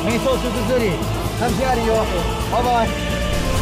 没错，就是这里，看家里哦，拜拜。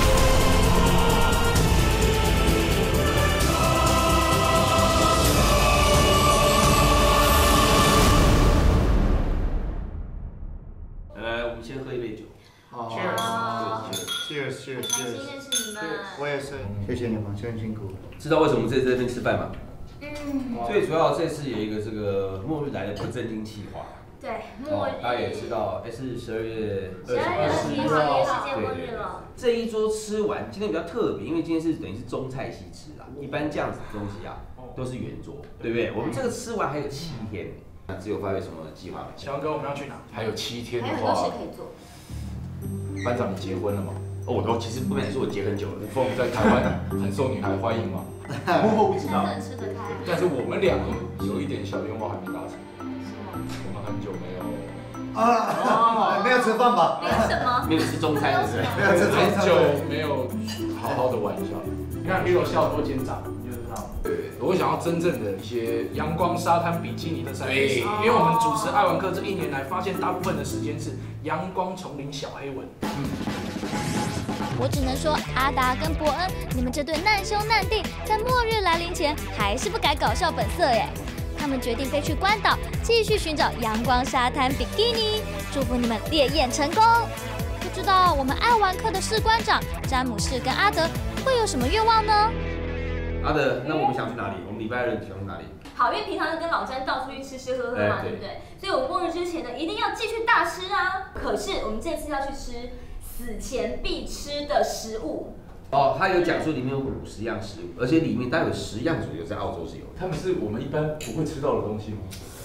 我们先喝一杯酒。 好 ，Cheers，Cheers，Cheers， 很开心认识你们。 我也是，谢谢你们，真辛苦。 知道为什么这次在这边吃饭吗？ 嗯， 最主要这次有一个这个末日来的不正经计划。 对，末日。 大家也知道，是12月 20号也是世界末日了。 这一桌吃完，今天比较特别，因为今天是等于是中菜西吃啦。一般这样子的东西啊，都是圆桌，对不对？我们这个吃完还有7天。那只有发有什么计划没？ 小哥，我们要去哪？ 还有7天的还有很多事话， 可以做。 班长你结婚了吗？ 我其实不瞒你说，我结很久了。 凤在台湾很受女孩欢迎吗？ 我不知道。 能吃得开。 但是我们2个有一点小愿望还没达成。我们很久没有没有吃饭吧？ 没有什么。 没有吃中餐，是不是？ 没有吃很久没有好好的玩一下。 你看 Hero 笑多肩长，你就知道。 我想要真正的一些阳光沙滩比基尼的赛事，因为我们主持爱玩客这1年来，发现大部分的时间是阳光丛林小黑蚊。 我只能说，阿达跟伯恩，你们这对难兄难弟，在末日来临前还是不改搞笑本色耶。他们决定飞去关岛，继续寻找阳光沙滩比基尼。祝福你们烈焰成功！不知道我们爱玩客的士官长詹姆士跟阿德会有什么愿望呢？ 阿德，那我们想去哪里？我们礼拜2想去哪里？ 好，因为平常跟老詹到处去吃吃喝喝嘛，对不对？所以我们末日之前呢，一定要继续大吃啊！可是我们这次要去吃死前必吃的食物。 他有讲说里面有50样食物，而且里面大概有10样左右在澳洲是有的。 他们是我们一般不会吃到的东西吗？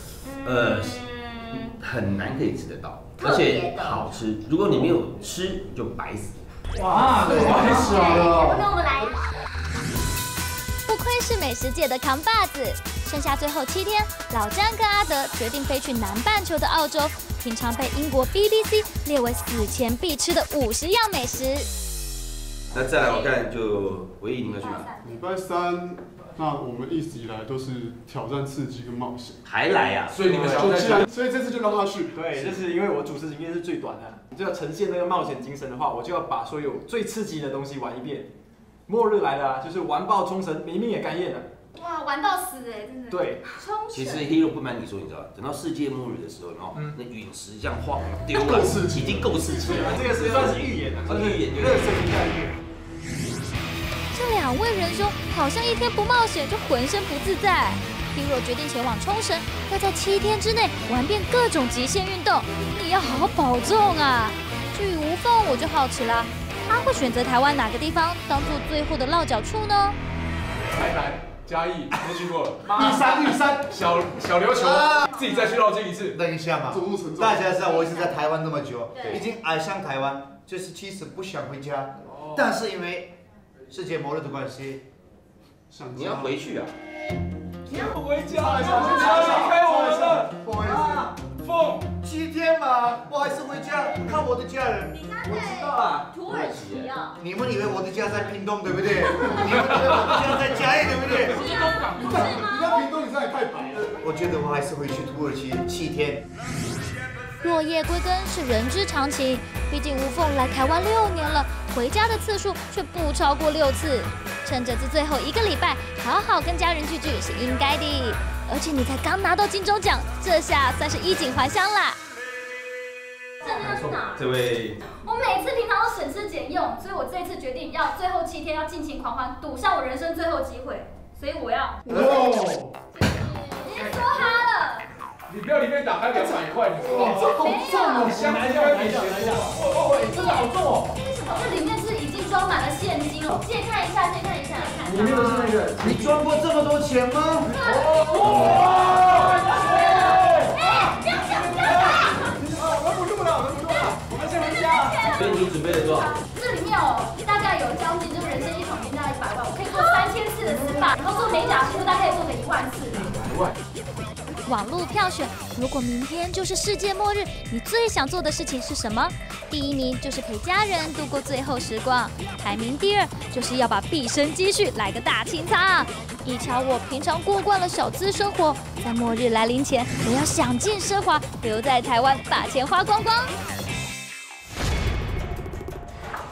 很难可以吃得到，而且好吃。如果你没有吃，你就白死。 哇，对，白死了。 那我们来。 不愧是美食界的扛把子，剩下最后7天，老詹跟阿德决定飞去南半球的澳洲，品尝被英国 BBC 列为死前必吃的50样美食。 那再来我看就唯一你们要去哪？ 礼拜3，那我们一直以来都是挑战刺激跟冒险， 还来呀？ 所以你们想要所以这次就让他去。 对，就是因为我主持经验是最短的，就要呈现那个冒险精神的话，我就要把所有最刺激的东西玩一遍。末日来了啊，就是玩爆冲绳，明明也干咽了。 哇，玩到死哎，真的。 对， 其实 Hero 不瞒你说，你知道，等到世界末日的时候，那陨石这样晃丢了，已经够刺激了。 这个是算是预演的， 算是预演， 热身一下预演。 这2位仁兄好像一天不冒险就浑身不自在。Hero 决定前往冲绳，要在7天之内玩遍各种极限运动，你要好好保重啊！至于吴凤，我就好奇啦，他会选择台湾哪个地方当做最后的落脚处呢？ 台南、嘉义都去过了， 玉山， 小琉球，自己再去绕境一次。 等一下嘛，大家知道我一直在台湾那么久，已经爱上台湾，就是其实不想回家，但是因为世界末日的关系， 你要回去啊？ 你要回家，要离开我们了。 不好意思， 凤 7天嘛，我还是回家看我的家人。 你家在土耳其啊？ 你们以为我的家在屏东对不对？你们以为我的家在嘉义对不对？ 是吗？不是吗？ 你在屏东，你这也太白了。 我觉得我还是回去土耳其7天。 落叶归根是人之常情，毕竟吴凤来台湾6年了，回家的次数却不超过6次。趁着这最后1个礼拜，好好跟家人聚聚是应该的。而且你才刚拿到金钟奖，这下算是衣锦还乡啦。 这地方是哪？ 这位， 我每次平常都省吃俭用，所以我这次决定要最后7天要尽情狂欢，赌上我人生最后机会，所以我要。已经说哈了。 你不要里面打开200块，你说这好重哦， 箱子应该比钱多。 真的好重哦。 为什么？这里面是已经装满了现金哦，借看一下，借看一下，看。 里面都是那个， 你赚过这么多钱吗？ 哇！哎，不要讲，不要讲！ 我不录了，我们先回家。 所以你准备了多少？ 这里面大概有将近就是人生一场平大概100万，我可以做3000次的 SPA，然后做美甲师傅大概可以做个1万次。 1万。 网络票选，如果明天就是世界末日，你最想做的事情是什么？第1名就是陪家人度过最后时光，排名第2就是要把毕生积蓄来个大清仓。一瞧我平常过惯了小资生活，在末日来临前，我要享尽奢华，留在台湾把钱花光光。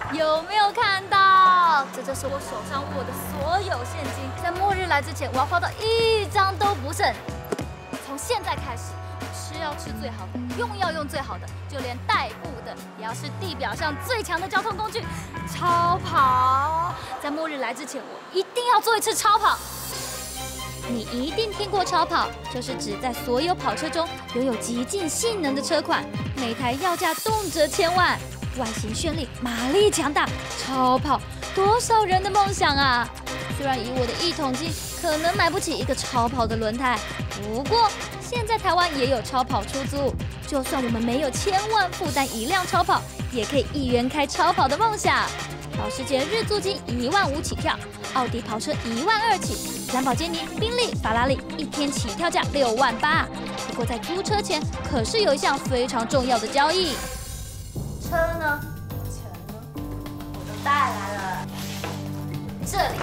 有没有看到？这就是我手上握的所有现金，在末日来之前，我要花到1张都不剩。从现在开始，吃要吃最好的，用要用最好的，就连代步的也要是地表上最强的交通工具——超跑。在末日来之前，我一定要做一次超跑。你一定听过超跑，就是指在所有跑车中拥有极尽性能的车款，每台要价动辄1000万，外形绚丽，马力强大，超跑多少人的梦想啊！虽然以我的一桶金，可能买不起一个超跑的轮胎，不过现在台湾也有超跑出租，就算我们没有1000万负担一辆超跑，也可以1元开超跑的梦想。保时捷日租金15000起跳，奥迪跑车12000起，兰博基尼、宾利、法拉利一天起跳价68000。不过在租车前，可是有一项非常重要的交易。 车呢？钱呢？我都带来了。这里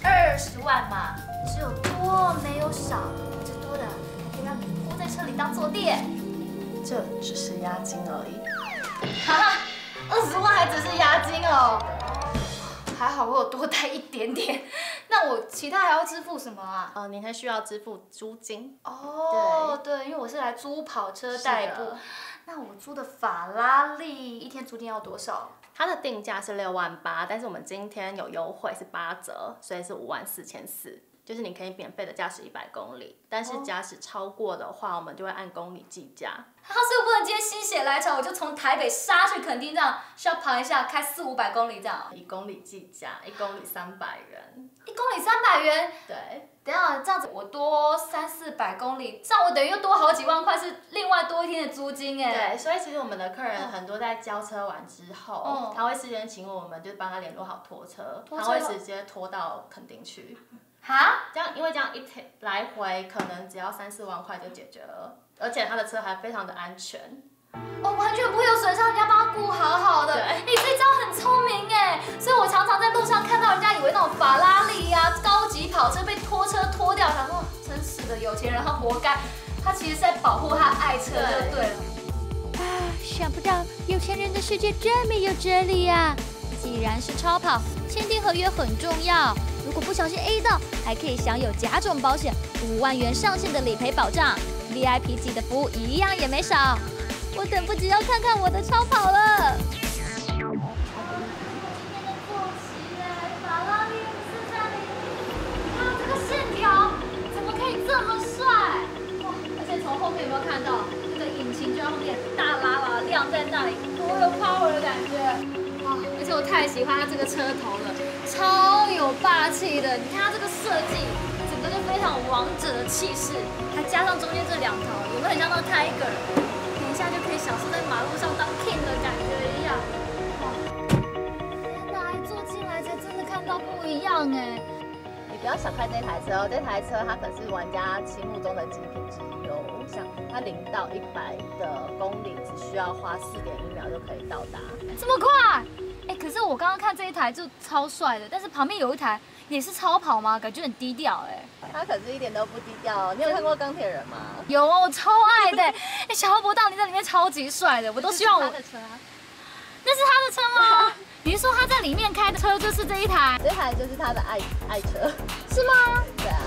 20万嘛，只有多没有少，这多的还可以让你铺在车里当坐垫。 这只是押金而已。 哈哈，20万还只是押金哦。还好我有多带一点点，那我其他还要支付什么啊？ 您还需要支付租金。 哦，对，因为我是来租跑车代步。那我租的法拉利一天租金要多少？ 它的定价是68000，但是我们今天有优惠是8折，所以是54400。就是你可以免费的驾驶100公里，但是驾驶超过的话，我们就会按公里计价。 所以我不能今天心血来潮，我就从台北杀去垦丁这样 shopping 一下，开400-500公里这样。 1公里计价，1公里300元。 1公里300元？ 对。 等一下这样子我多300-400公里，这样我等于又多好几万块，是另外多一天的租金哎。 对，所以其实我们的客人很多在交车完之后，他会事先请我们就帮他联络好拖车，他会直接拖到垦丁去。 哈？ 这样，因为这样一天来回可能只要3-4万块就解决了，而且他的车还非常的安全。 哦，完全不会有损伤，人家帮他顾好好的。你这招很聪明哎，所以我常常在路上看到人家以为那种法拉利呀、高级跑车被拖车拖掉，想说真是的有钱人，他活该。他其实是在保护他爱车就对了。 啊，想不到有钱人的世界这么有哲理啊！既然是超跑，签订合约很重要。如果不小心 A 到，还可以享有甲种保险5万元上限的理赔保障 ，VIP 级的服务一样也没少。我等不及要看看我的超跑了。 今天的坐骑哎，法拉利430，你看这个线条，怎么可以这么帅？哇！而且从后面有没有看到那个引擎就在后面大拉拉亮在那里，多有 power 的感觉。哇！而且我太喜欢它这个车头了，超有霸气的。你看它这个设计，整个就非常有王者的气势，还加上中间这2条，有没有很像那个 Tiger？等一下就可以享受在马路上当 king 的感觉一样。哇！天哪，一坐进来才真的看到不一样哎。 你不要小看这台车哦，这台车它可是玩家心目中的极品之一哦。像它0到100的公里只需要花4.1秒就可以到达， 这么快？哎，可是我刚刚看这一台就超帅的，但是旁边有一台也是超跑吗？感觉很低调哎。 它可是一点都不低调哦。你有看过钢铁人吗？ 有啊，我超爱的。哎，小罗伯道尼在里面超级帅的，我都希望我。 他的车啊？ 那是他的车吗？你是说他在里面开的车就是这一台？ 这台就是他的爱车， 是吗？ 对啊。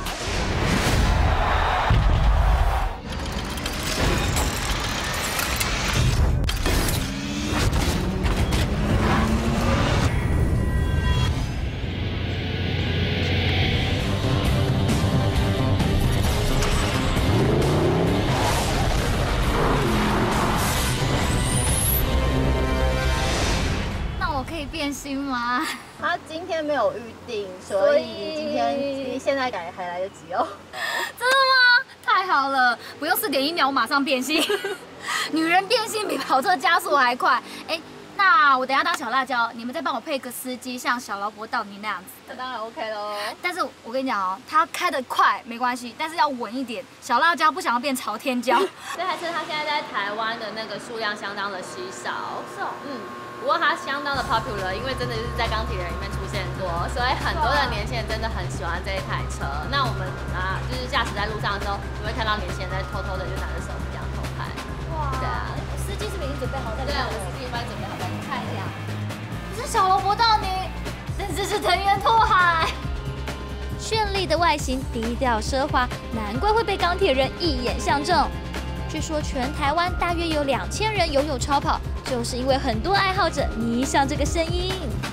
变心吗？ 他今天没有预定，所以你现在改还来得及哦。 真的吗？太好了，不用4.1秒，我马上变心。女人变心比跑车加速还快。哎，那我等一下当小辣椒，你们再帮我配个司机，像小劳勃道尼那样子的。 当然 OK 喽。 但是我跟你讲哦，他开得快没关系，但是要稳一点。小辣椒不想要变朝天椒。 这台车它现在在台湾的那个数量相当的稀少。 是哦。 不过它相当的 popular， 因为真的就是在钢铁人里面出现过，所以很多的年轻人真的很喜欢这一台车。那我们就是驾驶在路上的时候，你会看到年轻人在偷偷的就拿着手机这样偷拍。哇！对啊， 司机是不是已经准备好在？ 对，我司机已经准备好在。 看一下。可是这小萝卜到你，真是藤原拓海。 绚丽的外形，低调奢华，难怪会被钢铁人一眼相中。据说全台湾大约有2000人拥有超跑，就是因为很多爱好者迷上这个声音。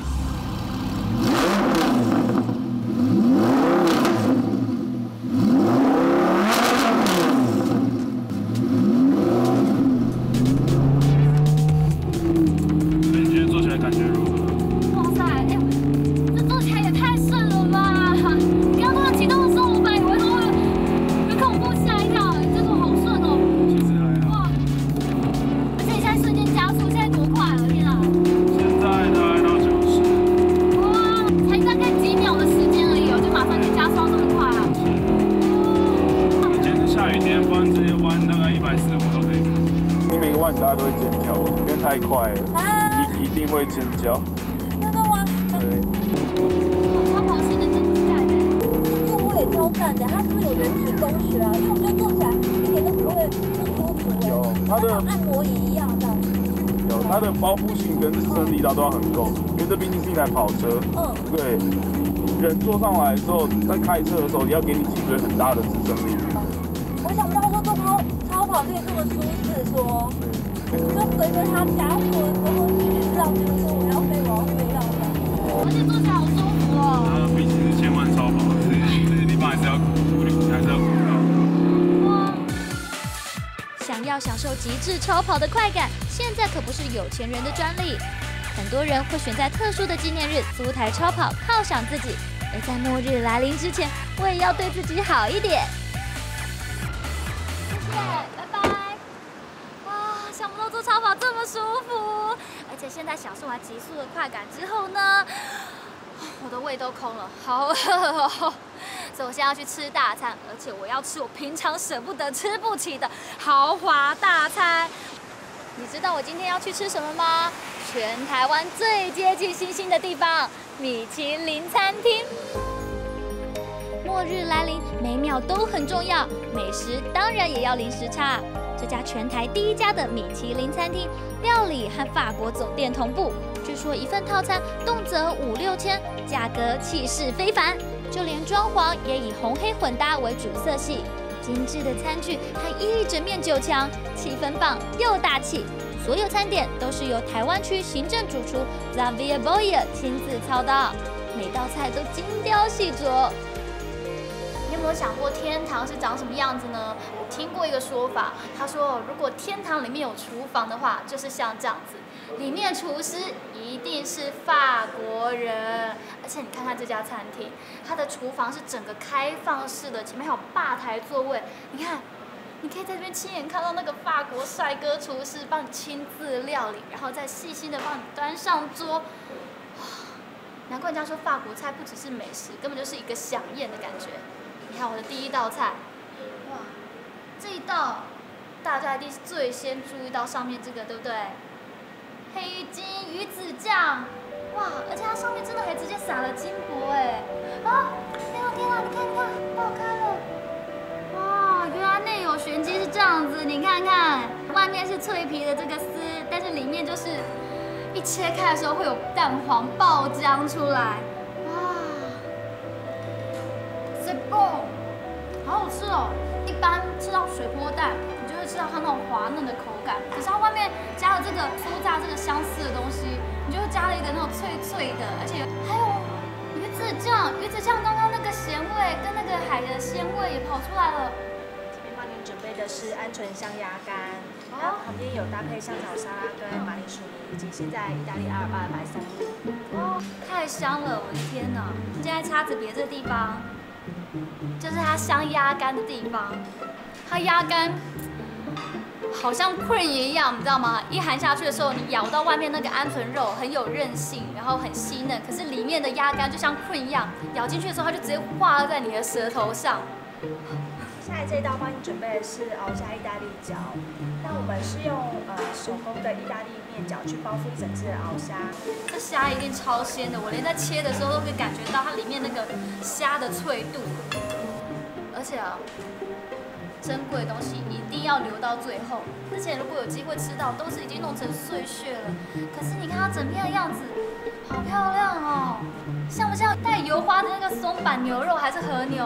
你今天做起来感觉如何？ 哇塞，哎，这做起来也太顺了吧！你刚刚启动的时候，我本来以为会很恐怖，吓一跳，这种好顺哦。 其实还好。 哇！而且你现在瞬间加速，现在多快了，天啊！ 现在大概到90。 哇，才大概几秒的时间而已哦，就马上就加速到这么快啊！ 今天是下雨天，不然这些弯大概140我都可以。你每个弯大家都会尖叫，因为太快了，一定会尖叫。 真的吗？ 对。 超跑系的真的假的？ 因为我也超赞的，它是不是有人体工学啊？因为我觉得坐起来一点都不会不舒服。 有它的按摩椅一样的。 有它的包覆性跟支撑力道都要很够，因为这毕竟是一台跑车。对。人坐上来之后，在开车的时候，也要给你脊椎很大的支撑力。 我想不到说坐超跑可以这么舒适，说就随着它加速的时候，你就知道就是说我要飞到的。 而且坐起来好舒服哦。 毕竟是千万超跑，这些地方还是要顾虑，还是要顾到。 想要享受极致超跑的快感，现在可不是有钱人的专利。很多人会选在特殊的纪念日租台超跑犒赏自己，而在末日来临之前，我也要对自己好一点。 谢谢，拜拜。哇，想不到坐超跑这么舒服，而且现在享受完极速的快感之后呢，我的胃都空了，好饿哦。所以我现在要去吃大餐，而且我要吃我平常舍不得、吃不起的豪华大餐。你知道我今天要去吃什么吗？全台湾最接近星星的地方——米其林餐厅。 末日来临，每秒都很重要，美食当然也要零时差。这家全台第一家的米其林餐厅，料理和法国总店同步，据说一份套餐动辄5、6千，价格气势非凡。就连装潢也以红黑混搭为主色系，精致的餐具和一整面酒墙，气氛棒又大气。所有餐点都是由台湾区行政主厨 Xavier Boyer 亲自操刀，每道菜都精雕细琢。 你有没有想过天堂是长什么样子呢？我听过一个说法，他说如果天堂里面有厨房的话，就是像这样子，里面厨师一定是法国人。而且你看看这家餐厅，它的厨房是整个开放式的，前面还有吧台座位，你看。你可以在这边亲眼看到那个法国帅哥厨师帮你亲自料理，然后再细心的帮你端上桌。难怪人家说法国菜不只是美食，根本就是一个飨宴的感觉。你看我的第一道菜，哇，这一道大家一定是最先注意到上面这个，对不对？黑金鱼子酱，哇，而且它上面真的还直接撒了金箔哎！啊，天啊天啊，你看你看，爆开了！哇，原来内有玄机是这样子，你看看，外面是脆皮的这个丝，但是里面就是一切开的时候会有蛋黄爆浆出来，哇 ，c'est bon， 好好吃哦！一般吃到水波蛋，你就会吃到它那种滑嫩的口感，可是它外面加了这个酥炸这个相似的东西，你就会加了一个那种脆脆的，而且还有鱼子酱，鱼子酱刚刚那个咸味跟那个海的鲜味也跑出来了。 这边帮您准备的是鹌鹑香鸭肝，然后旁边有搭配香草沙拉跟马铃薯泥，以及现在意大利阿尔巴的白松露。 哇，太香了！我的天哪！现在叉子别这地方，就是它香鸭肝的地方。它鸭肝好像 cream 一样，你知道吗？一含下去的时候，你咬到外面那个鹌鹑肉很有韧性，然后很细嫩，可是里面的鸭肝就像 cream 一样，咬进去的时候它就直接化在你的舌头上。 下来这一道帮你准备的是熬虾意大利饺，那我们是用手工的意大利面饺去包覆一整只的熬虾。 这虾一定超鲜的，我连在切的时候都可以感觉到它里面那个虾的脆度。而且啊，珍贵的东西一定要留到最后。之前如果有机会吃到，都是已经弄成碎屑了。可是你看它整片的样子， 好漂亮哦，像不像带油花的那个松板牛肉还是和牛？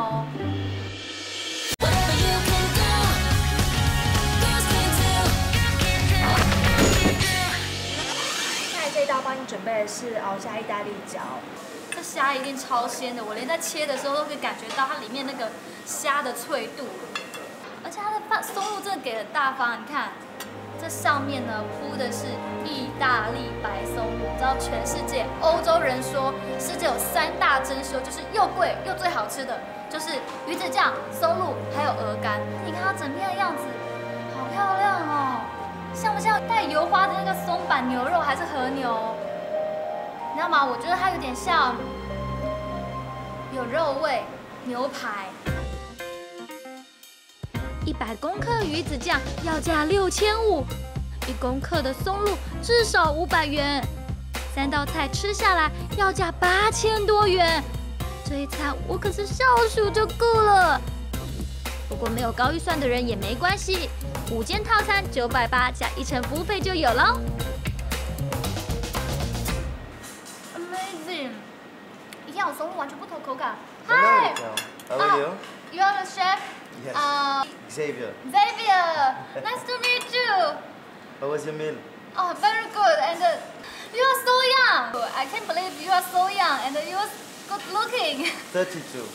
这一道帮你准备的是熬虾意大利饺， 这虾一定超鲜的，我连在切的时候都可以感觉到它里面那个虾的脆度，而且它的松露真的给很大方，你看。这上面呢铺的是意大利白松露，你知道全世界欧洲人说世界有3大珍馐，就是又贵又最好吃的，就是鱼子酱、松露还有鹅肝。你看它整片的样子，好漂亮哦，像不像带油花的那个松板牛肉还是和牛？你知道吗？我觉得它有点像有肉味牛排。100公克鱼子酱要价6500，1公克的松露至少500元，3道菜吃下来要价8000多元。这一餐我可是少数就够了。不过没有高预算的人也没关系，5件套餐980加1成服务费就有了。Amazing！ 一定要有松露完全不同口感。Hi， How are you? You are the chef? Yes. Xavier. Xavier, nice to meet you. How was your meal? Oh, very good. And you are so young. I can't believe you are so young and you are good looking. 32.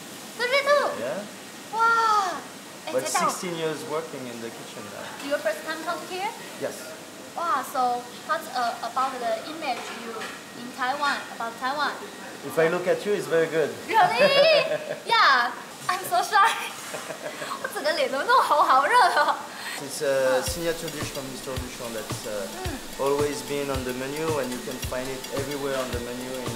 32? Yeah. Wow. But 16 years working in the kitchen now. Your first time come here? Yes. Wow. So what's about the image you in Taiwan about Taiwan? If I look at you, it's very good. Really? Yeah. I'm so shy. 我整个脸都弄好热哦。 It's a signature dish from Mr. Duchamp that's always been on the menu, and you can find it everywhere on the menu in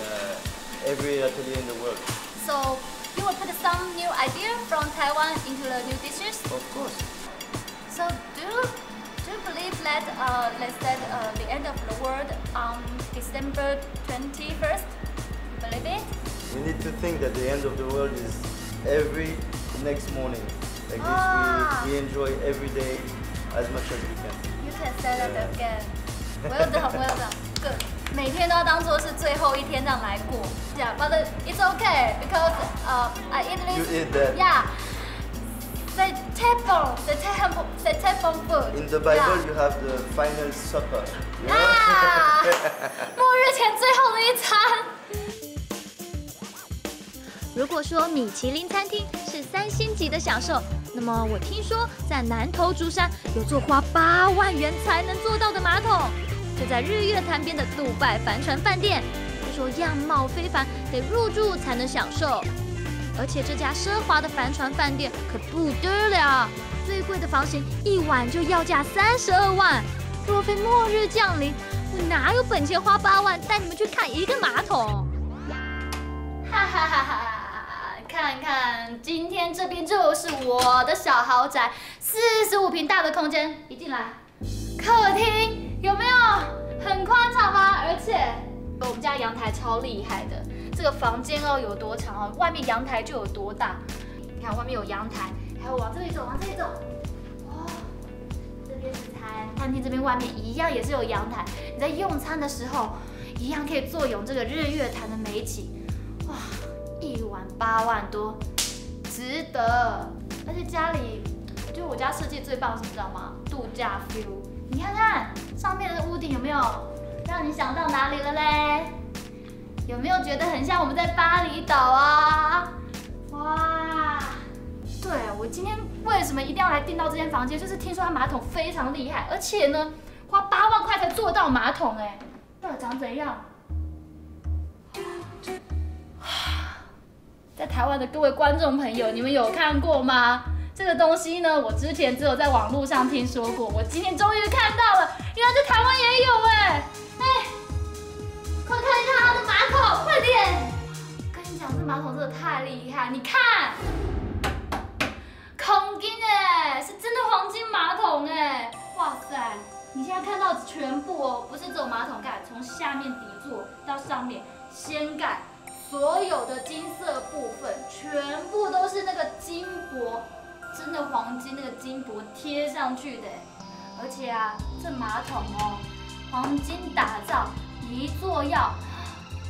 every atelier in the world. So you will put some new idea from Taiwan into the new dishes? Of course. So do you believe that let's say the end of the world on December 21st? You believe it? We need to think that the end of the world is every next morning. Like this, we enjoy every day as much as we can. You can say that again. Well done, well done. Good. 每天都要当做是最后一天这样来过。Yeah, but it's okay because I eat this. You eat that. Yeah. The table food. In the Bible, you have the final supper. 末日前最后的一餐。如果说米其林餐厅是3星级的享受，那么我听说在南投竹山有座花8万元才能做到的马桶，就在日月潭边的杜拜帆船饭店，据说样貌非凡，得入住才能享受。而且这家奢华的帆船饭店可不得了，最贵的房型1晚就要价32万。若非末日降临，我哪有本钱花8万带你们去看一个马桶？哈哈哈哈！看看，今天这边就是我的小豪宅，45平大的空间。一进来，客厅有没有很宽敞吗？而且我们家阳台超厉害的，这个房间哦有多长哦，外面阳台就有多大。你看外面有阳台，还有往这里走，往这里走。哦，这边是餐厅这边外面一样也是有阳台，你在用餐的时候一样可以坐拥这个日月潭的美景。哇！1晚8万多，值得。而且家里，我觉得我家设计最棒是什么，知道吗？度假 feel。你看看上面的屋顶有没有让你想到哪里了嘞？有没有觉得很像我们在巴厘岛啊？哇！对，我今天为什么一定要来订到这间房间？就是听说它马桶非常厉害，而且呢，花8万块才做到马桶哎，到底长怎样？在台湾的各位观众朋友，你们有看过吗？这个东西呢，我之前只有在网络上听说过，我今天终于看到了，原来在台湾也有哎！快看一下它的马桶，快点！跟你讲，这马桶真的太厉害，你看，黄金哎，是真的黄金马桶哎！哇塞，你现在看到全部哦，不是只有马桶盖，从下面底座到上面掀盖。所有的金色部分全部都是那个金箔，真的黄金那个金箔贴上去的。而且啊，这马桶哦，黄金打造，一坐要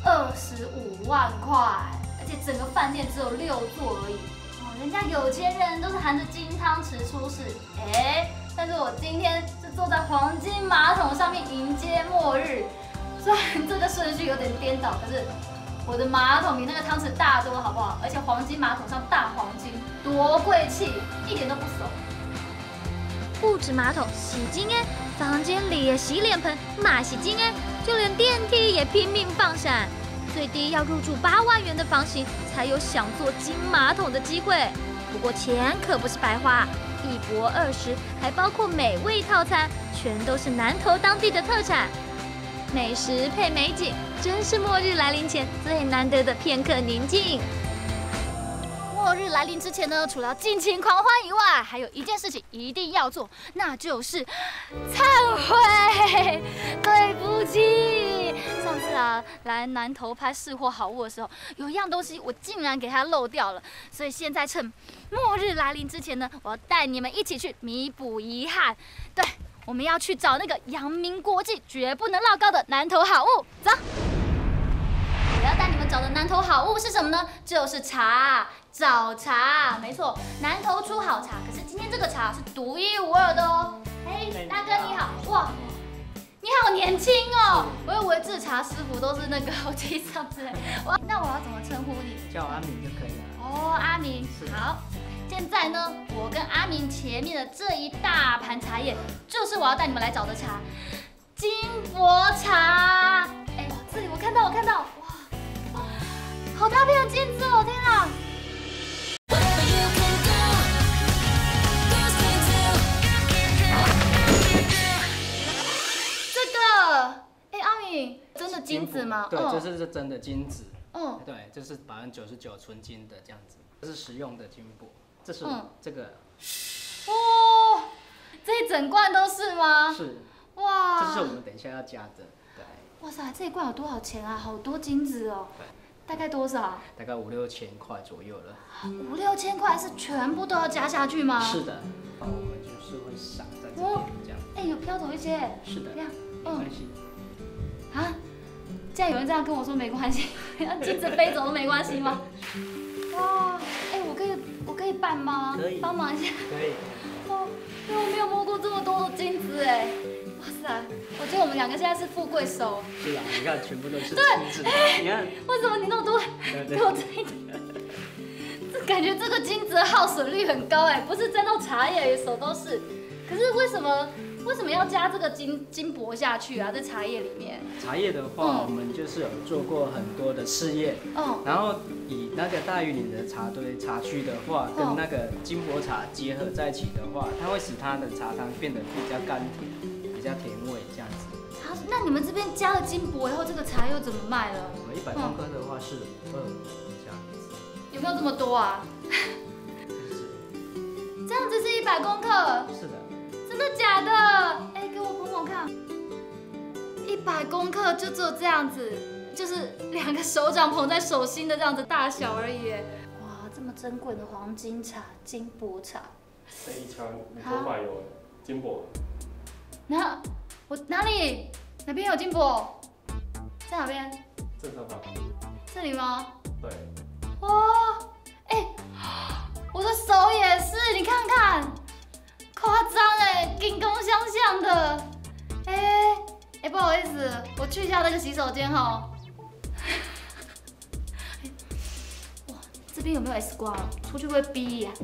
25万块，而且整个饭店只有6座而已。哦，人家有钱人都是含着金汤匙出世，但是我今天是坐在黄金马桶上面迎接末日。虽然这个顺序有点颠倒，可是我的马桶比那个汤匙大多，好不好？而且黄金马桶上大黄金，多贵气，一点都不怂。 不止马桶、洗精哎，房间里也洗脸盆、马洗精哎，就连电梯也拼命放闪。最低要入住8万元的房型，才有享坐金马桶的机会。不过钱可不是白花，1博20，还包括美味套餐，全都是南投当地的特产。美食配美景，真是末日来临前最难得的片刻宁静。 末日来临之前呢，除了尽情狂欢以外，还有一件事情一定要做，那就是忏悔。对不起，上次啊来南投拍试货好物的时候，有一样东西我竟然给它漏掉了，所以现在趁末日来临之前呢，我要带你们一起去弥补遗憾。对，我们要去找那个阳明国际绝不能落高的南投好物，走。我要带你们找的南投好物是什么呢？就是茶。早茶，没错，南投出好茶。可是今天这个茶是独一无二的哦。大哥你好，哇，你好年轻哦。我以为制茶师傅都是那个我介绍之类。那我要怎么称呼你？ 叫阿明就可以了。 哦，阿明，好。现在呢，我跟阿明前面的这一大盘茶叶，就是我要带你们来找的茶，金箔茶。这里我看到，哇，好大片的金子哦，天哪！阿明，真的金子吗？ 对，这是真的金子。对，这是99%纯金的这样子，这是实用的金箔。这是这个。 哇，这一整罐都是吗？ 是。 哇， 这是我们等一下要加的。对。 哇塞，这一罐有多少钱啊？好多金子哦。大概多少？ 大概5、6千块左右了。 5、6千块是全部都要加下去吗？ 是的。我们就是会撒在这边这样。 有飘走一些。 是的。没关系。 啊！既然有人这样跟我说没关系，金子飞走都没关系吗？哇！我可以办吗？ 可以。 帮忙一下。 可以。 哇！因为我没有摸过这么多的金子哎！哇塞！我觉得我们2个现在是富贵手。 是啊，你看全部都是金子。你看。 为什么你那么多？给我这一点。这感觉这个金子的耗损率很高哎，不是沾到茶叶手都是。可是为什么要加这个金箔下去啊？在茶叶里面。 茶叶的话，我们就是有做过很多的试验，然后以那个大玉岭的茶堆茶区的话，跟那个金箔茶结合在一起的话，它会使它的茶汤变得比较甘甜，比较甜味这样子。 那你们这边加了金箔以后，这个茶又怎么卖了？ 我们100公克的话是2这样子。 有没有这么多啊？这样子是100公克？ 是的。 真的假的？给我捧捧看，100公克就只有这样子，就是2个手掌捧在手心的这样子大小而已。哇，这么珍贵的黄金茶、金箔茶， 这一箱你头发有金箔？ 哪里？哪边有金箔？在哪边？ 正上方。 这里吗？ 对。 哇，我的手也是，你看看。夸张金光相向的，不好意思，我去一下那个洗手间哈。哇，这边有没有 X 光？出去会逼呀。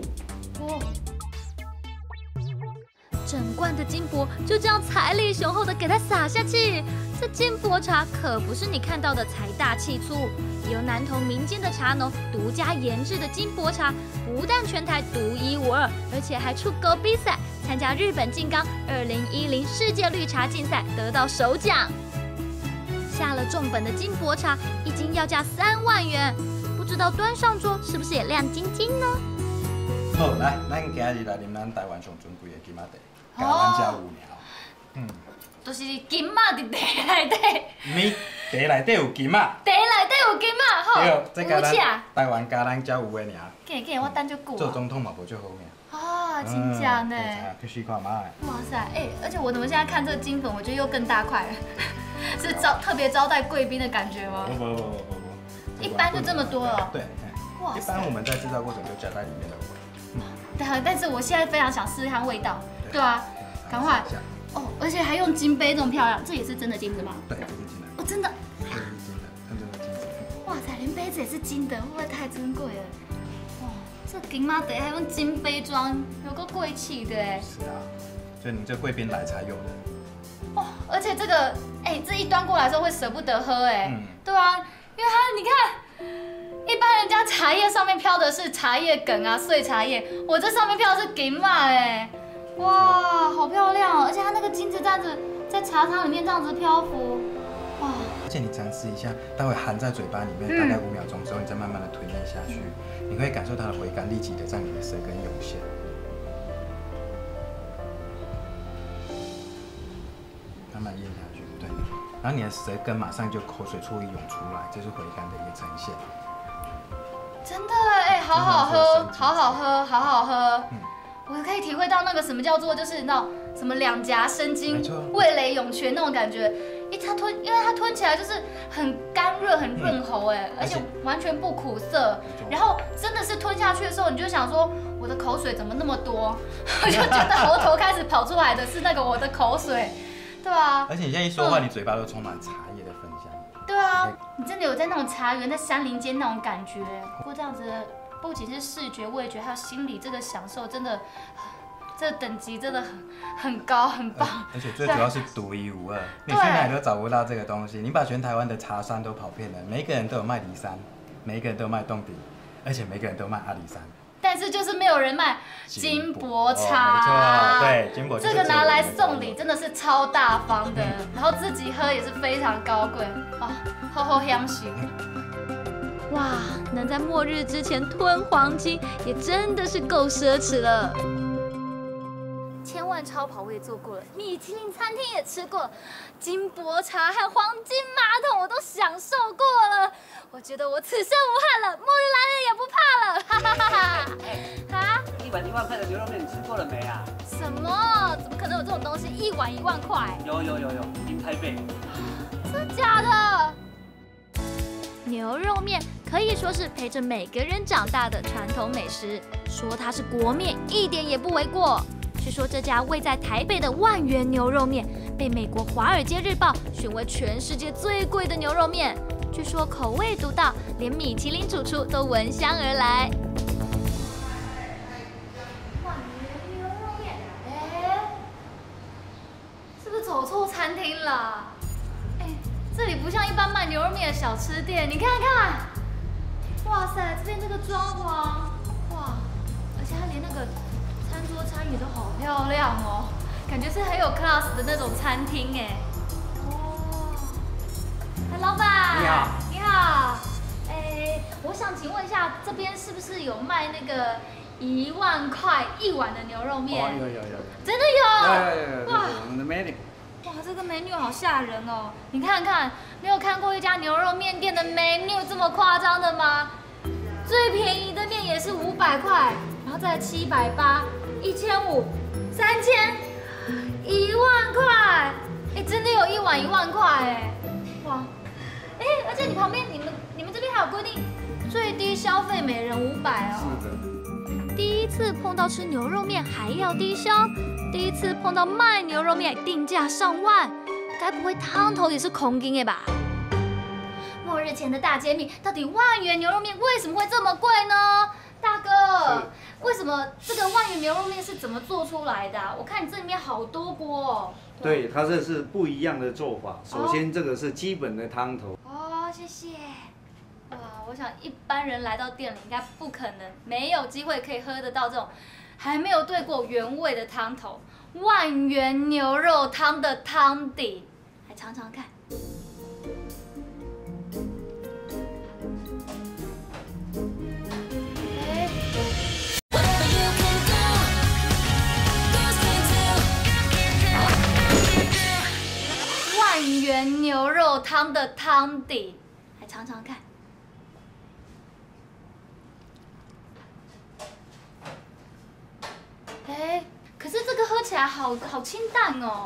整罐的金箔就这样财力雄厚的给它撒下去。这金箔茶可不是你看到的财大气粗，由南投民间的茶农独家研制的金箔茶，不但全台独一无二，而且还出国比赛，参加日本静冈2010世界绿茶竞赛，得到首奖。下了重本的金箔茶，一斤要价3万元，不知道端上桌是不是也亮晶晶呢？ 好，来，咱今日来啉咱台湾上尊贵的金仔茶，甲咱家有鸟。 就是金仔伫茶内底。 咪茶内底有金仔。 茶内底有金仔，好。 对，这甲咱台湾甲咱家有的尔。 我等足久。 做总统嘛无足好命。 啊，真假呢？ 去试看卖。 哇塞，而且我怎么现在看这个金粉，我觉得又更大块了。 是特别招待贵宾的感觉吗？ 不， 一般就这么多了。 对，一般我们在制造过程就加在里面的。 对啊，但是我现在非常想试试看味道。对啊，赶快。哦，而且还用金杯这么漂亮，这也是真的金子吗？ 对，这是金的。 哦，真的。 这是金的，真正的金子。 哇塞，连杯子也是金的，会不会太珍贵了？哇，这金妈得还用金杯装，有够贵气的哎。 是啊，就你这贵宾来才有的。 哇，而且这个，这一端过来的时候会舍不得喝哎。对啊，因为它你看，一般人家茶叶上面飘的是茶叶梗啊、碎茶叶，我这上面飘的是金嘛哎。哇，好漂亮哦！而且它那个金子这样子在茶汤里面这样子漂浮，哇！ 而且你尝试一下，待会含在嘴巴里面大概5秒钟之后，你再慢慢的吞咽下去，你会感受它的回甘立即的在你的舌根涌现。慢慢咽下去，对，然后你的舌根马上就口水出涌出来，这是回甘的一个呈现。 真的好好喝，好好喝，好好喝。我可以体会到那个什么叫做就是那种什么两颊生津、味蕾涌泉那种感觉。因为它吞起来就是很干润、很润喉而且完全不苦涩。然后真的是吞下去的时候，你就想说我的口水怎么那么多？我就觉得喉头开始跑出来的是那个我的口水，对啊。 而且你现在一说话，你嘴巴都充满茶叶的芬香。 对啊，你真的有在那种茶园、在山林间那种感觉。不过这样子。不仅是视觉、味觉，还有心理这个享受，真的，这等级真的很高，很棒。 而且最主要是独一无二，你去哪里都找不到这个东西。你把全台湾的茶山都跑遍了，每一个人都有卖梨山，每一个人都有卖冻顶，而且每个人都卖阿里山。 但是就是没有人卖金箔茶， 对，金箔。 这个拿来送礼真的是超大方的，然后自己喝也是非常高贵，哇，好好香气。 哇，能在末日之前吞黄金，也真的是够奢侈了。千万超跑我也坐过了，米其林餐厅也吃过了，金箔茶和黄金马桶我都享受过了。我觉得我此生无憾了，末日来了也不怕了，哈哈哈哈！啊 ！1碗1万块的牛肉面你吃过了没啊？ 什么？怎么可能有这种东西？1碗1万块？ 有，金台北。 真的假的？ 牛肉面可以说是陪着每个人长大的传统美食，说它是国面一点也不为过。据说这家位在台北的万元牛肉面，被美国《华尔街日报》选为全世界最贵的牛肉面。据说口味独到，连米其林主厨都闻香而来。 万元牛肉面，是不是走错餐厅了？这里不像一般卖牛肉面的小吃店，你看看，哇塞，这边这个装潢，哇，而且它连那个餐桌餐椅都好漂亮哦，感觉是很有 class 的那种餐厅哎。哦，老板， 你好， 你好，我想请问一下，这边是不是有卖那个1万块1碗的牛肉面？ 哦，有， 真的有， 哇，我们的 menu。 哇，这个 menu 好吓人哦！你看看，你有看过一家牛肉面店的 menu 这么夸张的吗？最便宜的面也是500块，然后再780、1500、3000、1万块，真的有1碗1万块哇！而且你旁边你们这边还有规定，最低消费每人500哦。 是的。 第一次碰到吃牛肉面还要低消，第一次碰到卖牛肉面定价上万，该不会汤头也是空金的吧？末日前的大揭秘，到底万元牛肉面为什么会这么贵呢？大哥，为什么这个万元牛肉面是怎么做出来的我看你这里面好多锅哦。 对，它这是不一样的做法。首先，这个是基本的汤头。 哦，谢谢。哇，我想一般人来到店里应该不可能没有机会可以喝得到这种还没有兑过原味的汤头，万元牛肉汤的汤底，来尝尝看。万元牛肉汤的汤底，来尝尝看。可是这个喝起来好清淡哦，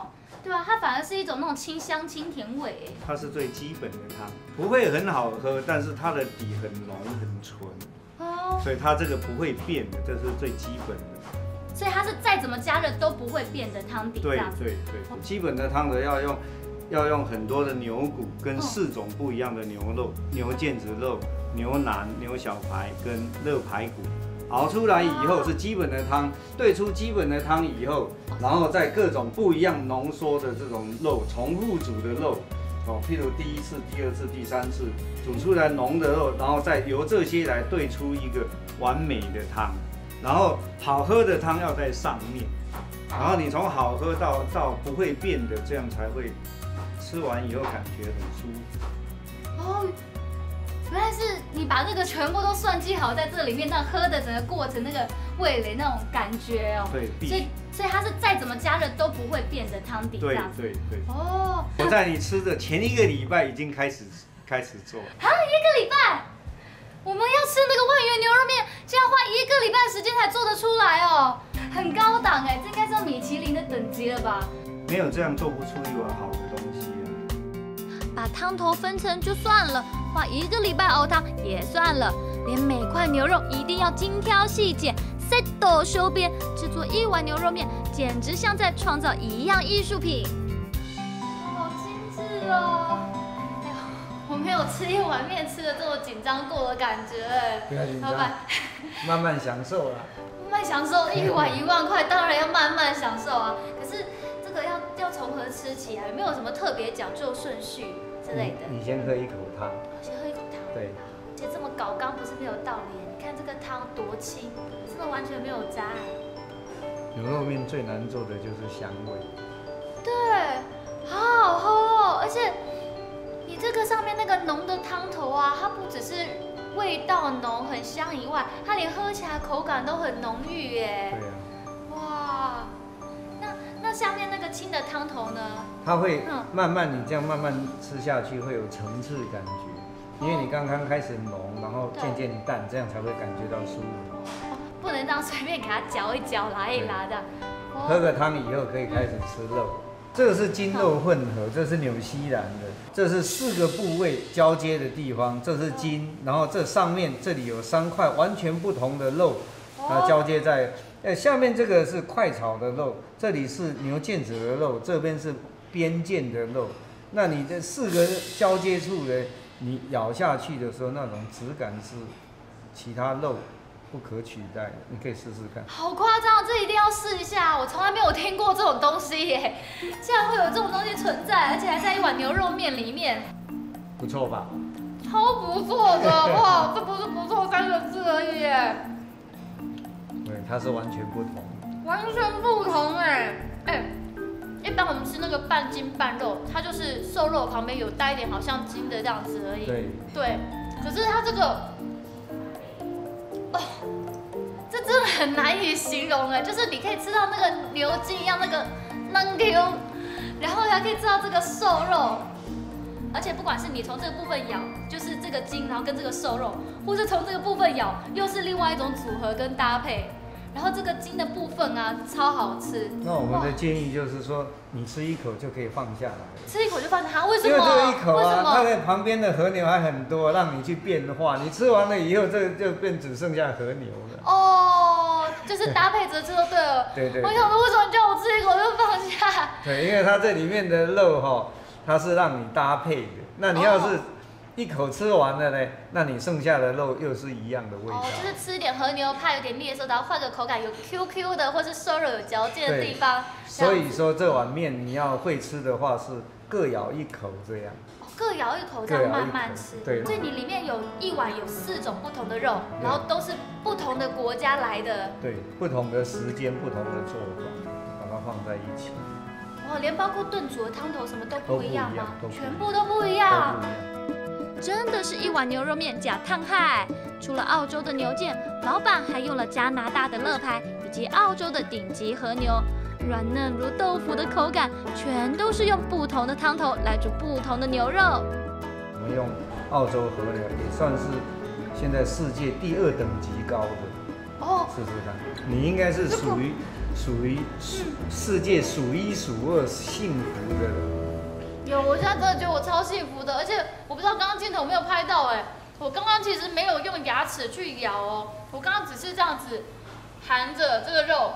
对啊，它反而是一种那种清香清甜味。 它是最基本的汤，不会很好喝，但是它的底很浓很纯。哦。所以它这个不会变的，这是最基本的。 所以它是再怎么加热都不会变的汤底。 对对对，基本的汤的要用很多的牛骨跟4种不一样的牛肉，牛腱子肉、牛腩、牛小排跟热排骨。熬出来以后是基本的汤，兑出基本的汤以后，然后再各种不一样浓缩的这种肉，重复煮的肉，哦，譬如第1次、第2次、第3次煮出来浓的肉，然后再由这些来兑出一个完美的汤，然后好喝的汤要在上面，然后你从好喝到不会变的，这样才会吃完以后感觉很舒服。 哦。原来是你把这个全部都算计好在这里面，那喝的整个过程那个味蕾那种感觉哦。对，所以它是再怎么加热都不会变的汤底。对对对。哦。我在你吃的前1个礼拜已经开始做。 啊，1个礼拜？我们要吃那个万元牛肉面，竟然花1个礼拜的时间才做得出来哦，很高档哎，这应该是米其林的等级了吧？ 没有这样做不出一碗好的东西啊。 把汤头分层就算了。花1个礼拜熬汤也算了，连每块牛肉一定要精挑细剪，set 修边，制作1碗牛肉面，简直像在创造一样艺术品。好精致哦！哎呦，我没有吃1碗面吃的这么紧张过的感觉哎。 不要紧张，慢慢享受啦。 慢慢享受，1碗1万块，当然要慢慢享受啊。可是这个要从何吃起啊？有没有什么特别讲究顺序之类的？ 你先喝1口汤。 先喝1口汤。对。而且这么搞刚不是没有道理，你看这个汤多清，真的完全没有渣。 牛肉面最难做的就是香味。 对，好好喝哦！而且你这个上面那个浓的汤头啊，它不只是味道浓很香以外，它连喝起来口感都很浓郁耶。对啊。哇，那下面那个清的汤头呢？它会慢慢你这样慢慢吃下去会有层次感觉，因为你刚刚开始浓，然后渐渐淡，这样才会感觉到舒服。不能这样随便给它搅一搅、拉一拉的。喝个汤以后可以开始吃肉。这个是筋肉混合，这是纽西兰的，这是4个部位交接的地方，这是筋，然后这上面这里有3块完全不同的肉，交接在，下面这个是快炒的肉，这里是牛腱子的肉，这边是边腱的肉，那你这4个交接处呢，你咬下去的时候那种质感是其他肉不可取代的，你可以试试看。好夸张，这一定要试一下！我从来没有听过这种东西耶，竟然会有这种东西存在，而且还在1碗牛肉面里面。不错吧？超不错的，哇，这不是不错3个字而已耶。对，它是完全不同。完全不同哎。一般我们吃那个半筋半肉，它就是瘦肉旁边有带一点好像筋的这样子而已。对。可是它这个。哦，这真的很难以形容哎，就是你可以吃到那个牛筋一样那个嫩 Q， 然后还可以吃到这个瘦肉，而且不管是你从这个部分咬，就是这个筋，然后跟这个瘦肉，或是从这个部分咬，又是另外一种组合跟搭配。然后这个筋的部分啊，超好吃。那我们的建议就是说，你吃1口就可以放下来。吃1口就放下来，为什么？因为这个1口啊，它的旁边的和牛还很多，让你去变化。你吃完了以后，这就只剩下和牛了。哦，就是搭配着吃就对了。对。我想说，为什么你叫我吃1口就放下？对，因为它这里面的肉哈，它是让你搭配的。那你要是1口吃完了呢，那你剩下的肉又是一样的味道。就是吃一点和牛，怕有点腻的时候，然后换个口感有 QQ 的，或是瘦肉有嚼劲的地方。所以说这碗面你要会吃的话，是各咬1口这样。各咬1口这样慢慢吃。对。所以你里面有1碗有4种不同的肉，然后都是不同的国家来的。对，不同的时间、不同的做法，把它放在一起。哦，连包括炖煮的汤头什么都不一样吗？全部都不一样。真的是1碗牛肉面加烫海，除了澳洲的牛腱，老板还用了加拿大的乐排以及澳洲的顶级和牛，软嫩如豆腐的口感，全都是用不同的汤头来煮不同的牛肉。我们用澳洲和牛，也算是现在世界第2等级高的。哦，试试看，你应该是属于属于世界数一数二幸福的人。 有，我现在真的觉得我超幸福的，而且我不知道刚刚镜头有没有拍到哎，我刚刚其实没有用牙齿去咬哦，我刚刚只是这样子含着这个肉，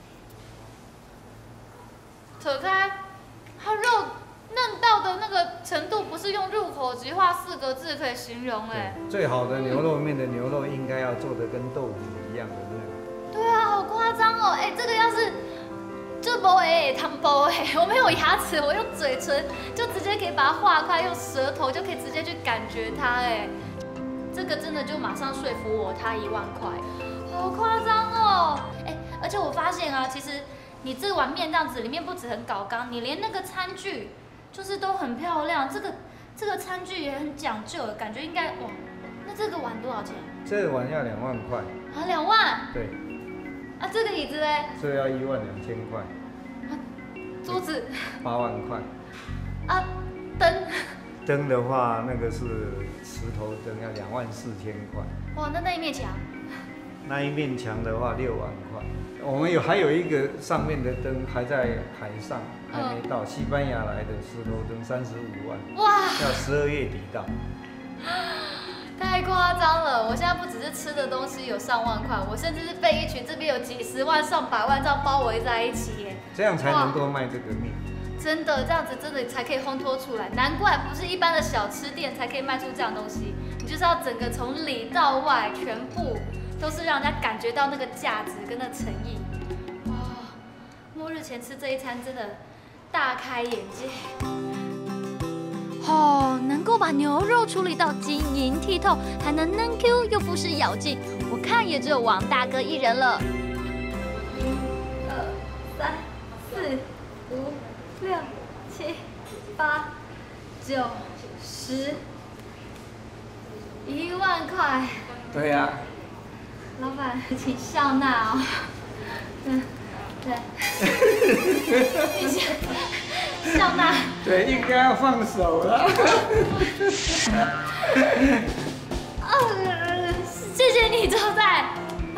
扯开，它肉嫩到的那个程度，不是用入口即化4个字可以形容哎。 最好的牛肉面的牛肉应该要做的跟豆腐一样的嫩。 对啊，好夸张哦！哎，这个要是就不会汤包哎，我没有牙齿，我用嘴唇就直接可以把它化开，用舌头就可以直接去感觉它哎。这个真的就马上说服我，它1万块，好夸张哦！哎，而且我发现啊，其实你这碗面这样子，里面不止很搞刚，你连那个餐具就是都很漂亮，这个餐具也很讲究，感觉应该哇。那这个碗多少钱？这个碗要2万块。 啊，2万？ 对。 啊，这个椅子嘞？ 这要1万2千块。 桌子 ？8万块。 啊，灯？ 灯的话，那个是石头灯，要2万4千块。 哇，那一面墙？ 那一面墙的话6万块。我们还有一个上面的灯还在海上，还没到。西班牙来的石头灯35万。哇！要12月底到。 太夸张了！我现在不只是吃的东西有上万块，我甚至是被一群这边有几10万、上百万这样包围在一起耶。 这样才能够卖这个面。 真的，这样子真的才可以烘托出来。难怪不是一般的小吃店才可以卖出这样东西，你就是要整个从里到外全部都是让人家感觉到那个价值跟那诚意。哇，末日前吃这一餐真的大开眼界。哦，能够把牛肉处理到晶莹剔透，还能嫩 Q 又不失咬劲，我看也只有王大哥一人了。1、2、3、4、5、6、7、8、9、10， 1万块。 对呀。 老板，请笑纳哦。对。笑纳。 对，应该要放手了。 谢谢你，招待。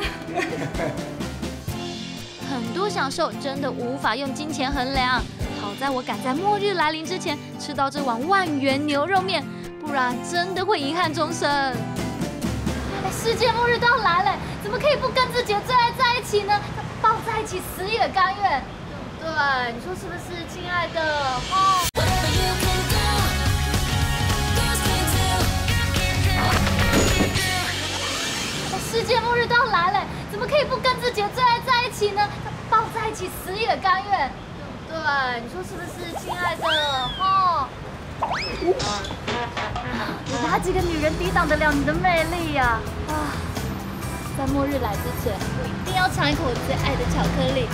很多享受真的无法用金钱衡量，好在我赶在末日来临之前吃到这碗万元牛肉面，不然真的会遗憾终生。世界末日都要来了，怎么可以不跟自己的最爱在一起呢？抱在一起死也甘愿，对不对？你说是不是，亲爱的？哦。世界末日都要来了，怎么可以不跟自己的最爱在一起呢？抱在一起死也甘愿，对不对？你说是不是，亲爱的？哦。有哪几个女人抵挡得了你的魅力呀？啊！在末日来之前，我一定要尝一口我最爱的巧克力。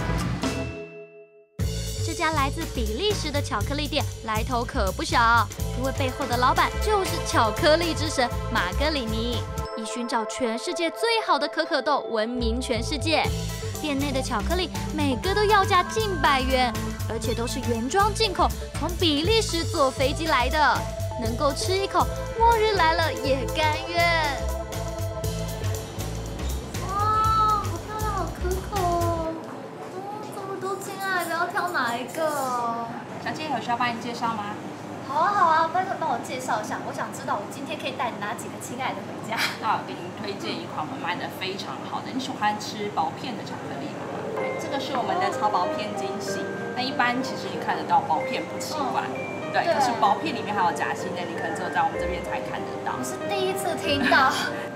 这家来自比利时的巧克力店来头可不小，因为背后的老板就是巧克力之神玛格里尼，以寻找全世界最好的可可豆闻名全世界。店内的巧克力每个都要价近100元，而且都是原装进口，从比利时坐飞机来的，能够吃一口，末日来了也甘愿。哇，好漂亮，好可口哦！这么多，亲爱的，要挑哪一个？ 小姐，有需要帮你介绍吗？ 好啊，好啊，拜托帮我介绍一下，我想知道我今天可以带哪几个亲爱的回家。 那我给您推荐一款我们卖的非常好的，你喜欢吃薄片的巧克力吗？对，这个是我们的超薄片惊喜。那一般其实你看得到薄片不奇怪，对，可是薄片里面还有夹心的，你可能只有在我们这边才看得到。 我是第一次听到。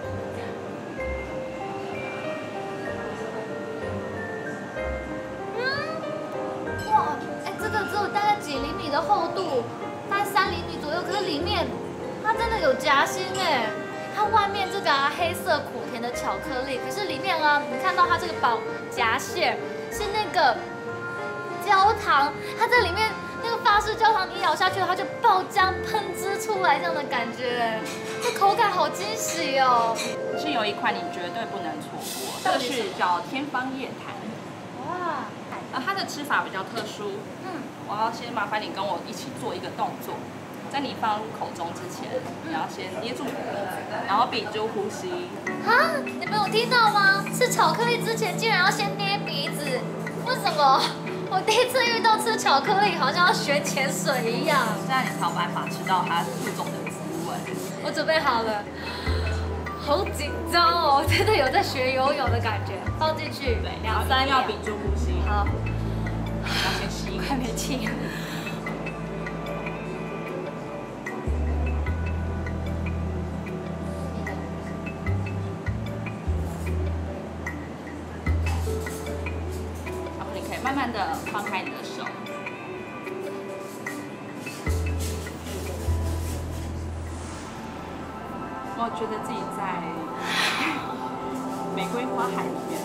哇，哎，这个只有大概几厘米的厚度。大概3厘米左右，可是里面它真的有夹心哎，它外面这个黑色苦甜的巧克力，可是里面啊，你看到它这个夹馅是那个焦糖，它在里面那个法式焦糖，你咬下去它就爆浆喷汁出来这样的感觉，这口感好惊喜哦。 是有一款你绝对不能错过，这个是叫天方夜谭。哇，它的吃法比较特殊。我要先麻烦你跟我一起做一个动作，在你放入口中之前，你要先捏住鼻子，然后屏住呼吸。 啊，你们有听到吗？吃巧克力之前竟然要先捏鼻子， 为什么我第一次遇到吃巧克力好像要学潜水一样？ 这样你才有办法吃到它各种的滋味。 我准备好了，好紧张哦，真的有在学游泳的感觉。放进去，对，2、3秒， 要屏住呼吸。 好， 要先吸， 快没气。 慢慢的放开你的手，我觉得自己在玫瑰花海里面。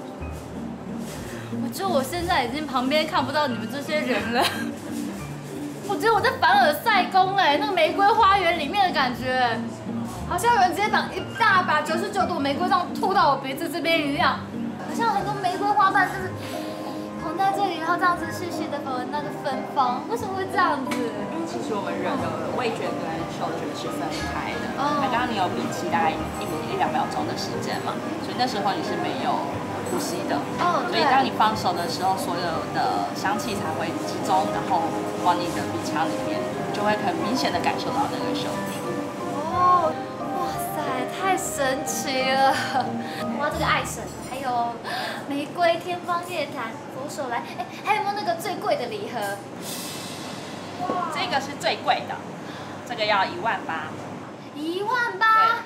我觉得我现在已经旁边看不到你们这些人了，我觉得我在凡尔赛宫哎，那个玫瑰花园里面的感觉，好像有人直接把一大把99朵玫瑰这样吐到我鼻子这边一样，好像很多玫瑰花瓣就是捧在这里，然后这样子细细的闻那个芬芳，为什么会这样子？ 因为其实我们人的味觉跟嗅觉是分开的。刚刚你有屏气大概1、2秒钟的时间嘛，所以那时候你是没有呼吸的。所以当你放手的时候，所有的香气才会集中，然后往你的鼻腔里面，就会很明显的感受到那个嗅觉。 哦，哇塞，太神奇了！哇，这个爱神，还有玫瑰、天方夜谭、佛手兰，哎，还有没有那个最贵的礼盒？ 这个是最贵的，这个要18000。 18000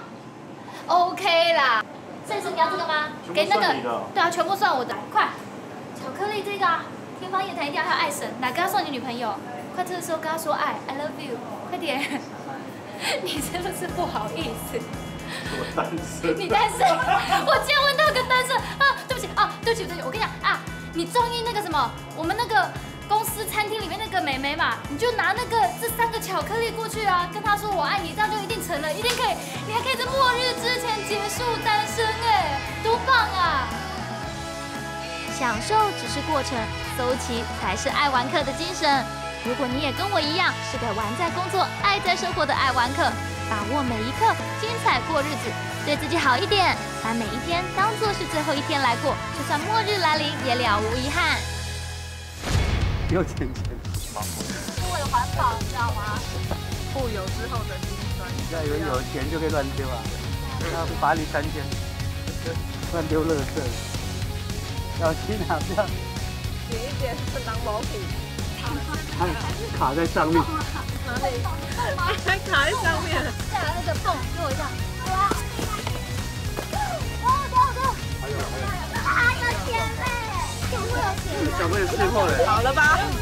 ？OK 啦。所以是你要这个吗？给那个，对啊，全部算我的。快，巧克力这个啊，天方夜谭一定要还有爱神，哪个要送你女朋友？快这个时候跟她说爱 ，I love you， 快点。你是不是不好意思？ 我单身。 你单身？我今天问到个单身啊！对不起啊，对不起，我跟你讲啊，你中意那个什么，我们那个公司餐厅里面那个美眉嘛，你就拿这3个巧克力过去啊，跟她说我爱你，这样就一定成了，一定可以，你还可以在末日之前结束单身哎，多棒啊！ 享受只是过程，搜集才是爱玩客的精神。如果你也跟我一样是个玩在工作、爱在生活的爱玩客，把握每一刻，精彩过日子，对自己好一点，把每一天当作是最后一天来过，就算末日来临也了无遗憾。 有钱， 是为了环保，你知道吗？ 富有之后的辛酸。 要有钱就可以乱丢啊，要罚你3000，乱丢垃圾，小心啊，不要捡一捡是当毛品。 卡在上面。 哪里？还卡在上面。 再来那个泵，给我一下。还有钱嘞！有钱嘞！ 小朋友识货了。 好了吧？